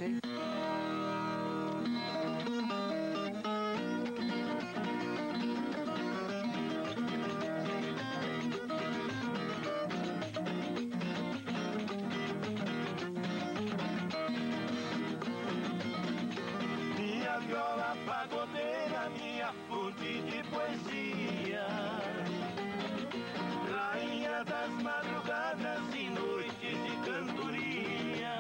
jeito. Minha viola pagodeira, minha fonte de poesia, rainha das madrugadas e noites de cantoria.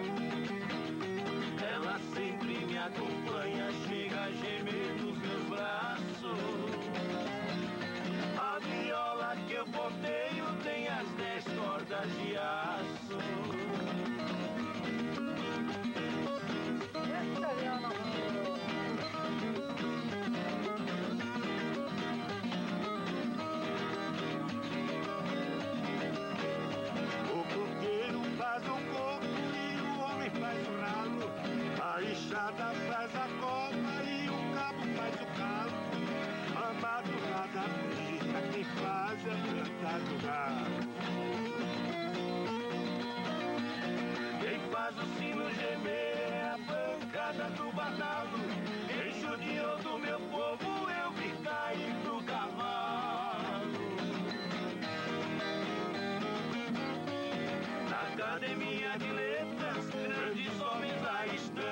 Ela sempre me acompanha, chega a gemer nos meus braços. A viola que eu ponteio tem as 10 cordas de aço. Essa viola. Faz o corpo e o homem faz o ralo, a enxada faz a copa e o cabo faz o calo. A madrugada bonita quem faz é o cantar do galo. Quem faz o sino gemer é a pancada do badalo. Enche o dia do meu povo, eu vi cair do cavalo. Na academia de letras, grandes homens lá estão.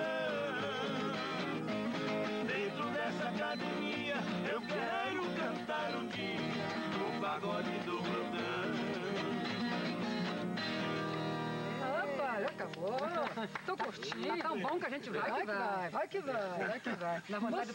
Dentro dessa academia, eu quero cantar um dia o pagode do Brotão. Opa, já acabou. Tô curtindo. Tá tão bom que a gente vai que vai. Vai que vai. Na vontade